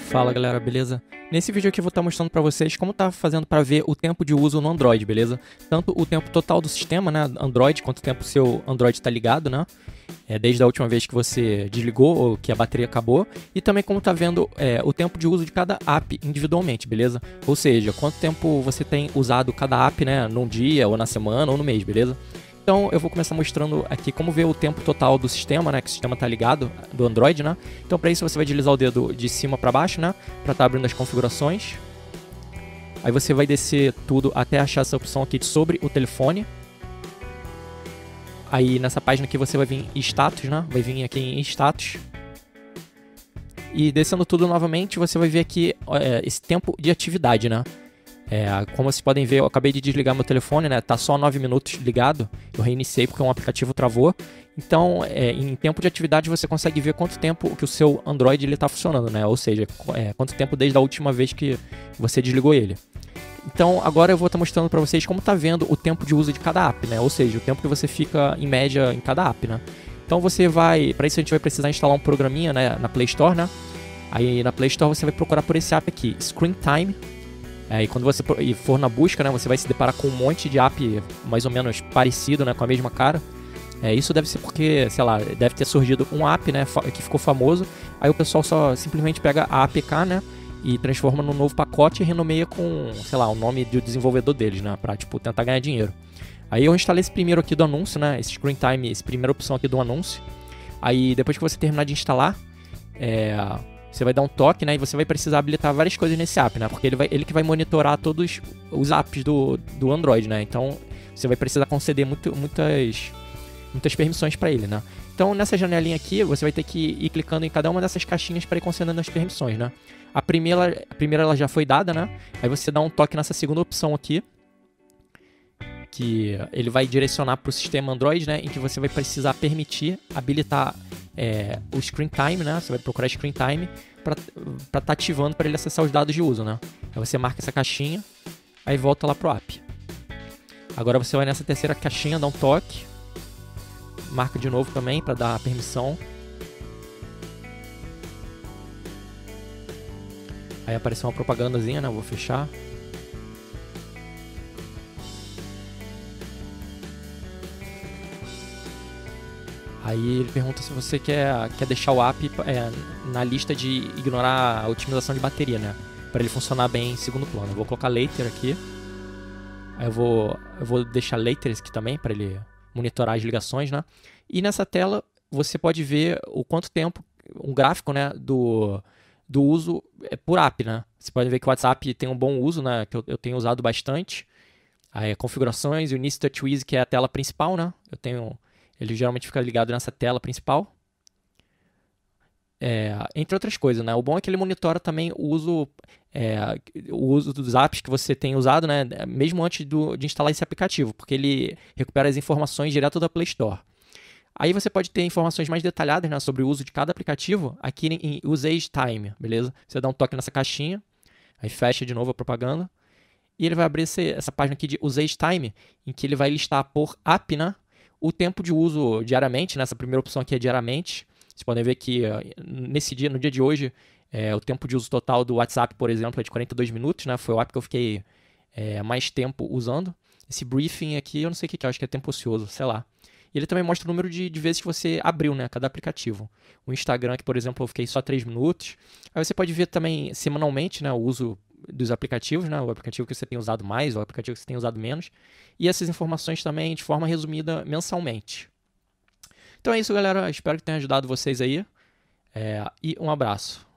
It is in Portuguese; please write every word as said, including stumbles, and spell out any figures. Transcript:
Fala galera, beleza? Nesse vídeo aqui eu vou estar mostrando para vocês como tá fazendo para ver o tempo de uso no Android, beleza? Tanto o tempo total do sistema, né, Android, quanto o tempo seu Android está ligado, né? É, desde a última vez que você desligou ou que a bateria acabou, e também como tá vendo é, o tempo de uso de cada app individualmente, beleza? Ou seja, quanto tempo você tem usado cada app, né, num dia, ou na semana, ou no mês, beleza? Então eu vou começar mostrando aqui como ver o tempo total do sistema, né, que o sistema está ligado, do Android, né? Então para isso você vai deslizar o dedo de cima para baixo, né, para estar abrindo as configurações. Aí você vai descer tudo até achar essa opção aqui de sobre o telefone. Aí nessa página aqui você vai vir em status, né, vai vir aqui em status. E descendo tudo novamente você vai ver aqui é, esse tempo de atividade, né? É, como vocês podem ver, eu acabei de desligar meu telefone, né? Tá só nove minutos ligado. Eu reiniciei porque um aplicativo travou. Então, é, em tempo de atividade, você consegue ver quanto tempo que o seu Android ele tá funcionando, né? Ou seja, é, quanto tempo desde a última vez que você desligou ele. Então, agora eu vou estar mostrando para vocês como tá vendo o tempo de uso de cada app, né? Ou seja, o tempo que você fica em média em cada app, né? Então, você vai, para isso a gente vai precisar instalar um programinha, né? Na Play Store, né? Aí na Play Store você vai procurar por esse app aqui, Screen Time. É, e quando você for na busca, né, você vai se deparar com um monte de app mais ou menos parecido, né, com a mesma cara. É, isso deve ser porque, sei lá, deve ter surgido um app, né, que ficou famoso. Aí o pessoal só simplesmente pega a A P K, né, e transforma num novo pacote e renomeia com, sei lá, o nome do desenvolvedor deles, né, pra, tipo, tentar ganhar dinheiro. Aí eu instalei esse primeiro aqui do anúncio, né, esse Screen Time, essa primeira opção aqui do anúncio. Aí depois que você terminar de instalar, é... você vai dar um toque, né, e você vai precisar habilitar várias coisas nesse app, né, porque ele, vai, ele que vai monitorar todos os apps do, do Android, né, então você vai precisar conceder muito, muitas, muitas permissões para ele, né. Então nessa janelinha aqui, você vai ter que ir clicando em cada uma dessas caixinhas para ir concedendo as permissões, né. A primeira, a primeira ela já foi dada, né, aí você dá um toque nessa segunda opção aqui, que ele vai direcionar para o sistema Android, né, em que você vai precisar permitir habilitar É, o Screen Time, né? Você vai procurar Screen Time para estar tá ativando para ele acessar os dados de uso, né? Aí você marca essa caixinha, aí volta lá pro app. Agora você vai nessa terceira caixinha, dá um toque, marca de novo também para dar a permissão. Aí apareceu uma propagandazinha, né? Eu vou fechar. Aí ele pergunta se você quer, quer deixar o app é, na lista de ignorar a otimização de bateria, né? Para ele funcionar bem em segundo plano. Eu vou colocar later aqui. Aí eu vou, eu vou deixar later aqui também para ele monitorar as ligações, né? E nessa tela você pode ver o quanto tempo, um gráfico, né, do, do uso por app, né? Você pode ver que o WhatsApp tem um bom uso, né? Que eu, eu tenho usado bastante. Aí configurações, o início TouchWiz, que é a tela principal, né? Eu tenho... Ele geralmente fica ligado nessa tela principal. É, entre outras coisas, né? O bom é que ele monitora também o uso, é, o uso dos apps que você tem usado, né? Mesmo antes do, de instalar esse aplicativo, porque ele recupera as informações direto da Play Store. Aí você pode ter informações mais detalhadas, né, sobre o uso de cada aplicativo aqui em Usage Time, beleza? Você dá um toque nessa caixinha, aí fecha de novo a propaganda, e ele vai abrir esse, essa página aqui de Usage Time, em que ele vai listar por app, né, o tempo de uso diariamente, né? Essa primeira opção aqui é diariamente. Vocês podem ver que uh, nesse dia, no dia de hoje, é, o tempo de uso total do WhatsApp, por exemplo, é de quarenta e dois minutos, né? Foi o app que eu fiquei é, mais tempo usando. Esse briefing aqui, eu não sei o que é, eu acho que é tempo ocioso, sei lá. E ele também mostra o número de, de vezes que você abriu, né? Cada aplicativo. O Instagram aqui, por exemplo, eu fiquei só três minutos. Aí você pode ver também semanalmente, né, o uso dos aplicativos, né? O aplicativo que você tem usado mais, o aplicativo que você tem usado menos. E essas informações também de forma resumida mensalmente. Então é isso, galera. Espero que tenha ajudado vocês aí. É, e um abraço.